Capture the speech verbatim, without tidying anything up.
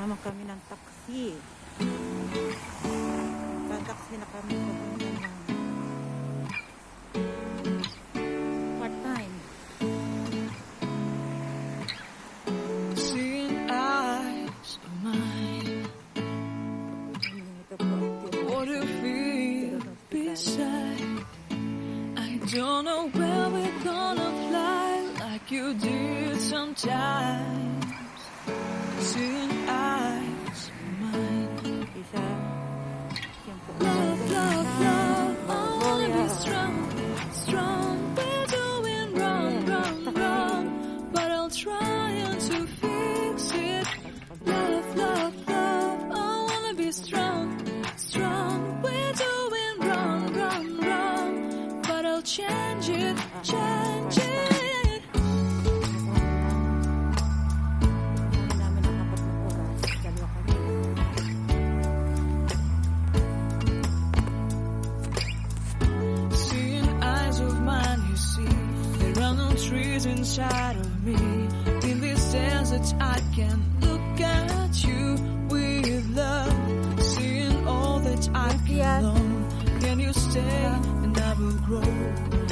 naman kami ng taxi. Taxi na kami papunta ng part-time. Seeing eyes of mine, what if we beside? I don't know where we're gonna fly like you did sometimes. Seeing eyes of mine. Isa. Love, love, love, I wanna be strong, strong. We're doing wrong, wrong, wrong, but I'll try to fix it. Love, love, love, I wanna be strong, strong. We're doing wrong, wrong, wrong, but I'll change it, change it. Trees inside of me. In this desert I can look at you with love. Seeing all that I can know. Can you stay and I will grow.